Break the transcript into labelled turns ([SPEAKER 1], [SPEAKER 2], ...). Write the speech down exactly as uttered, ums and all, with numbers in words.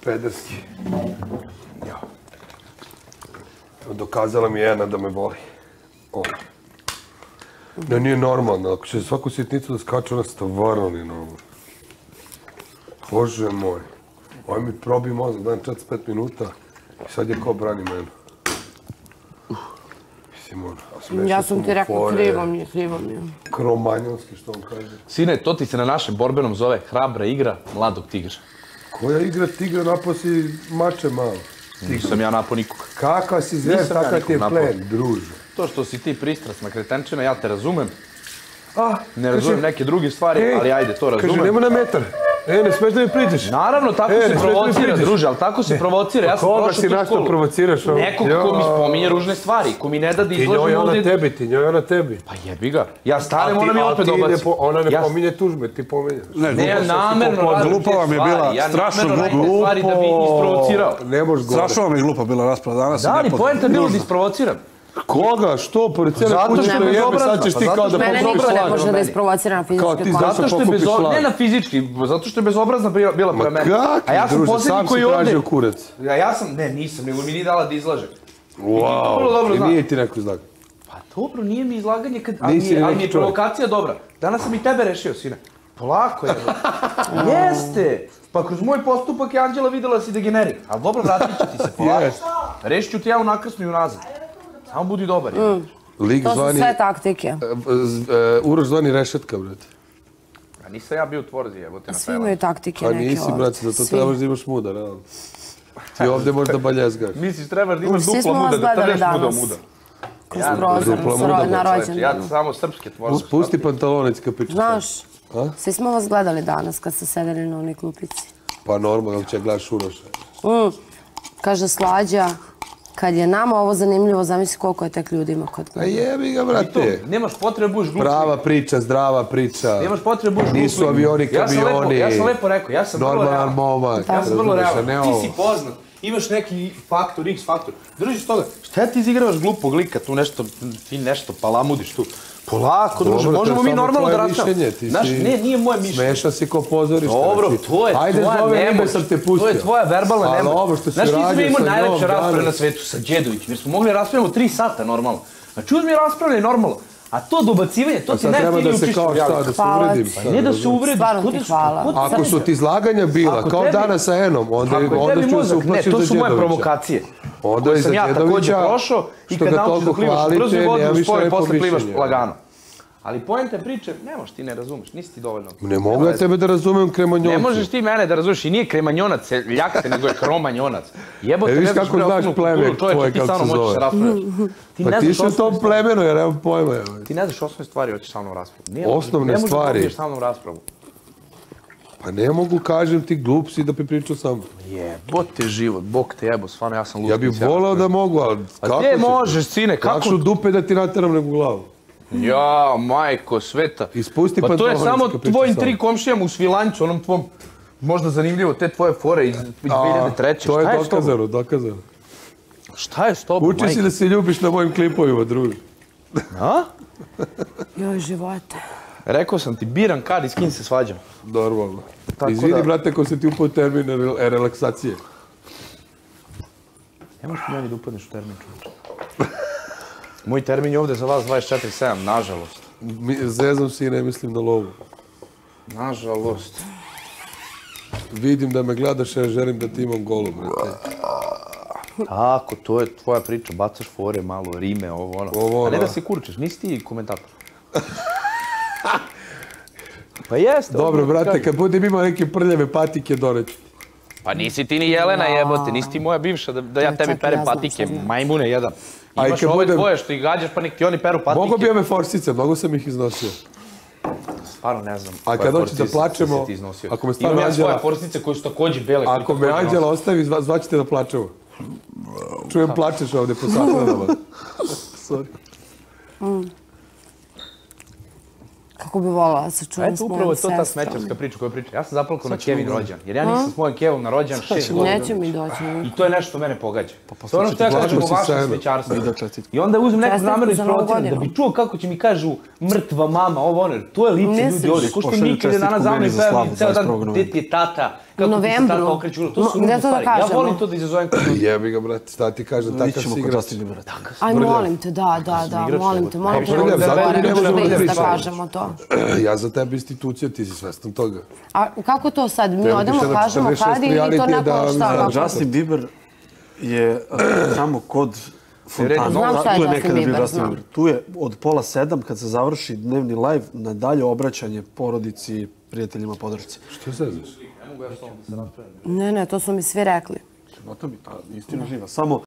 [SPEAKER 1] Pederski. Ja. Dokazala mi jedna da me voli. Da nije normalno. Ako će svaku sitnicu da skače, ona stvarno nije normalno. Bože moj. Ovo mi probi mozak, dajem četrdeset pet minuta i sad je ko brani mene. Mislim, ono,
[SPEAKER 2] ja sam ti rekao, krivo mi je, krivo mi je.
[SPEAKER 1] Kromanjonski, što on kaže.
[SPEAKER 3] Sine, to ti se na našem borbenom zove hrabra igra mladog tigra.
[SPEAKER 1] Koja igra tigra, napao si mače malo.
[SPEAKER 3] Nisam ja napao nikog.
[SPEAKER 1] Kakav si zvezd, takav ti je plen, druže.
[SPEAKER 3] To što si ti pristrasna kretenčina, ja te razumem. Ne razumem neke druge stvari, ali ajde, to razumem.
[SPEAKER 1] Kaže, nema na metar. E, ne smeš da mi priđeš.
[SPEAKER 3] Naravno, tako se provocira, druže, ali tako se provocira. Ja sam
[SPEAKER 1] prošao tu školu. Koga si našto provociraš?
[SPEAKER 3] Nekog ko mi spominje ružne stvari, ko mi ne da da izlažem ovdje.
[SPEAKER 1] Ti njoj ona tebi, ti njoj ona tebi.
[SPEAKER 3] Pa jebi ga. Ja stanem, ona mi opet dobaci.
[SPEAKER 1] Ona ne pominje tužbe, ti pominješ.
[SPEAKER 3] Ne, ja namerno radim te stvari. Ja namerno radim te stvari da bi isprovocirao.
[SPEAKER 1] Ne možeš govoriti.
[SPEAKER 4] Strašno vam je glupa bila rasprava danas.
[SPEAKER 3] Da, ali poenta je bilo da isprovociram.
[SPEAKER 1] Koga? Što? Pored cijele kuće što jebe, sad ćeš ti kao da
[SPEAKER 2] pokupiš
[SPEAKER 1] šlag.
[SPEAKER 2] Mene niko ne može da isprovocira na fizički kontakt.
[SPEAKER 3] Zato što je bezobrazna, ne na fizički, zato što je bezobrazna bila prema mene.
[SPEAKER 1] Ma kakvi, druže, sam si tražio kurac.
[SPEAKER 3] Ja sam, ne, nisam, nego mi nije dala da izlažem.
[SPEAKER 1] Wow, i nije ti neko izlaganje.
[SPEAKER 3] Pa dobro, nije mi izlaganje, ali mi je provokacija dobra. Danas sam i tebe rešio, sine. Polako je. Jeste! Pa kroz moj postupak je Anđela videla si degenerik. Ali dobro, vratit ću ti se polako. Rešit ću ti ja u nakrsnu i unazad. Samo budi dobar.
[SPEAKER 2] To su sve taktike.
[SPEAKER 1] Uroš zvani Rešetka, brate.
[SPEAKER 3] A nisam ja bio u tvorzi, evo te na
[SPEAKER 2] Svi imaju taktike
[SPEAKER 1] neke.
[SPEAKER 2] Pa
[SPEAKER 1] nisi, brate, zato trebaš da imaš muda, realno. Ti ovdje možeš da baljezgaš.
[SPEAKER 3] Misliš, trebaš da imaš dupla muda, da trneš muda muda.
[SPEAKER 2] Kroz prozor, na rođendan.
[SPEAKER 3] Ja samo srpske tvorze.
[SPEAKER 1] Pusti pantalonec kad pričaš.
[SPEAKER 2] Znaš, svi smo vas gledali danas kad ste sedeli na onoj klupici.
[SPEAKER 1] Pa normalno, će gledaš Uroša.
[SPEAKER 2] Kaže Slađa, kad je nama ovo zanimljivo, zamisli koliko je tek ljudima kod
[SPEAKER 1] gleda. A jebi ga, brate.
[SPEAKER 3] Nemaš potrebe buš glupi.
[SPEAKER 1] Prava priča, zdrava priča.
[SPEAKER 3] Nemaš potrebe buš glupi.
[SPEAKER 1] Nisu avioni, kamioni.
[SPEAKER 3] Ja sam lepo rekao, ja sam vrlo realan.
[SPEAKER 1] Normalan momak.
[SPEAKER 3] Ja sam vrlo realan. Ti si poznat. Imaš neki faktor, x faktor. Držiš toga. Šta ti izigravaš glupog lika? Tu nešto, ti nešto palamudiš tu. Polako, druže, možemo mi normalno da raspravamo. Znaš, ne, nije moje mišljenje.
[SPEAKER 1] Smeša si ko pozorište.
[SPEAKER 3] Dobro, to je tvoja nemoć. To je tvoja verbalna nemoć. Znaš, ti smo imali najlepše rasprave na svetu sa Đedovićem, jer smo mogli raspravljamo tri sata normalno. Znači, uzmi raspravljaj normalno. A to dobacivanje, to ti najftinije učiš u javljanju.
[SPEAKER 2] Hvala ti.
[SPEAKER 3] Ne da se uvrediš.
[SPEAKER 2] Stvarno ti hvala.
[SPEAKER 1] Ako su ti izlaganja bila, kao danas sa Enom, onda ću se uplašiti za Đedovića.
[SPEAKER 3] Ne, to su moje provokacije. Koje sam ja također prošao i kad naučiš da plivaš brzo vodu, posle plivaš lagano. Ali poenta priče, ne možeš ti ne razumeš, nisi ti dovoljno.
[SPEAKER 1] Ne mogu ja tebe da razumem kremanjoncu.
[SPEAKER 3] Ne možeš ti mene da razumeš i nije kremanjonac, ljak te, nego je kromanjonac. Jebote,
[SPEAKER 1] ne znaš kako znaš pleme tvoje kako se zove. Pa ti si u tom plemenu jer nemam pojma.
[SPEAKER 3] Ti ne znaš osnovne stvari, hoćeš sa mnom raspravu.
[SPEAKER 1] Osnovne stvari?
[SPEAKER 3] Ne možeš da dobiješ sa mnom raspravu.
[SPEAKER 1] Pa ne mogu, kažem ti, glup si da bi pričao sa mnom.
[SPEAKER 3] Jebote život, Bog te jebo, stvarno ja sam lud.
[SPEAKER 1] Ja bih volao da mogu, ali kako
[SPEAKER 3] ću? A te možeš, sine, kako?
[SPEAKER 1] Kako ću dupe da ti nateram nego glavu?
[SPEAKER 3] Ja, majko, sveta.
[SPEAKER 1] Ispusti
[SPEAKER 3] pa to je samo tvojim tri komšijama u Svilanjcu, onom tvom, možda zanimljivo, te tvoje fore iz dve hiljade treće.
[SPEAKER 1] To je dokazano, dokazano.
[SPEAKER 3] Šta je s tobom, majko?
[SPEAKER 1] Uči si da se ljubiš na mojim klipovima, druži.
[SPEAKER 3] A?
[SPEAKER 2] Joj, živote.
[SPEAKER 3] Rekao sam ti, biram kad i s kim se svađam.
[SPEAKER 1] Normalno. Izvini, brate, ko se ti upao termin relaksacije.
[SPEAKER 3] Ne možeš meni da upadneš u termin, čovječe. Moj termin je ovdje za vas dvadeset četiri sedam, nažalost.
[SPEAKER 1] Zezam si i ne mislim na lovu.
[SPEAKER 3] Nažalost.
[SPEAKER 1] Vidim da me gledaš, ja želim da ti imam golu, brate.
[SPEAKER 3] Tako, to je tvoja priča, bacaš fore malo, rime, ovo ono. A ne da se kurčiš, nisi ti komentator. Pa jeste.
[SPEAKER 1] Dobro, brate, kad budem imao neke prljave patike, doneću.
[SPEAKER 3] Pa nisi ti ni Jelena jebote, nisi ti moja bivša da ja tebi perem patike, majmune jedan. Imaš ove tvoje što ih gađaš pa nek ti oni peru patike.
[SPEAKER 1] Mogu bi ove forsice, mnogo sam ih iznosio.
[SPEAKER 3] Stvarno ne znam.
[SPEAKER 1] A kad hoćeš da plačemo, ako me stvarno Anđela...
[SPEAKER 3] Imam ja svoje forsice koje su također bele.
[SPEAKER 1] Ako me Anđela ostavi, zvaćete da plačemo. Čujem plačeš ovdje po sahranama. Sorry.
[SPEAKER 2] Kako bi volila se čujem s mojom sestrom.
[SPEAKER 3] Eto, upravo je to ta smećarska priča koju pričam. Ja sam zaplakao na Kevin rođan, jer ja nisam s mojim Kevom na rođan šest godina.
[SPEAKER 2] Neće mi doći.
[SPEAKER 3] I to je nešto što mene pogađa. To je ono što ja kažem o vašem smećarstvu. I onda uzmem neku namjeru isprovociram da bi čuo kako će mi kažu mrtva mama, ovo ono, to je lice ljudi ovdje. Ko što nikad je danas za mnom i peva mi ceo dan, gdje ti je tata, kako ti se
[SPEAKER 2] novembru.
[SPEAKER 3] tako okreću. To su
[SPEAKER 2] Gde
[SPEAKER 3] ružne
[SPEAKER 2] to da
[SPEAKER 3] stvari. Ja
[SPEAKER 2] kažemo?
[SPEAKER 3] volim to da izazovem kod ljudi.
[SPEAKER 1] Jebi ga, brate, šta ti kažem, takav si
[SPEAKER 4] Ićemo kod
[SPEAKER 1] igrač.
[SPEAKER 4] Justin Biebera.
[SPEAKER 2] Aj, molim te, da, da, da,
[SPEAKER 3] igrač,
[SPEAKER 2] molim
[SPEAKER 3] evo.
[SPEAKER 2] te, molim te,
[SPEAKER 1] Pa,
[SPEAKER 2] molim te,
[SPEAKER 1] zato
[SPEAKER 2] molim
[SPEAKER 1] ne
[SPEAKER 2] te,
[SPEAKER 1] možemo da
[SPEAKER 2] da
[SPEAKER 1] pričamo.
[SPEAKER 2] kažemo to.
[SPEAKER 1] Ja za tebe institucija, ti si svestan toga.
[SPEAKER 2] A kako to sad? Mi
[SPEAKER 1] Treba
[SPEAKER 2] odemo,
[SPEAKER 1] više da
[SPEAKER 2] kažemo
[SPEAKER 1] četrdeset šest
[SPEAKER 2] kad ili to
[SPEAKER 1] reality
[SPEAKER 2] neko
[SPEAKER 1] da-
[SPEAKER 2] šta?
[SPEAKER 1] da-
[SPEAKER 2] kako?
[SPEAKER 4] Justin Bieber je uh, tamo kod fontana.
[SPEAKER 2] Znam šta je
[SPEAKER 4] Tu je
[SPEAKER 2] Justin
[SPEAKER 4] nekada bio
[SPEAKER 2] Bieber,
[SPEAKER 4] Justin
[SPEAKER 2] znam.
[SPEAKER 4] Bieber. Tu je od pola sedam, kad se završi dnevni live, na dalje obraćanje porodici, prijateljima, podršci.
[SPEAKER 1] Što se znaš?
[SPEAKER 2] Ne, ne, to su mi svi rekli.
[SPEAKER 4] No to mi ta istina živa. Samo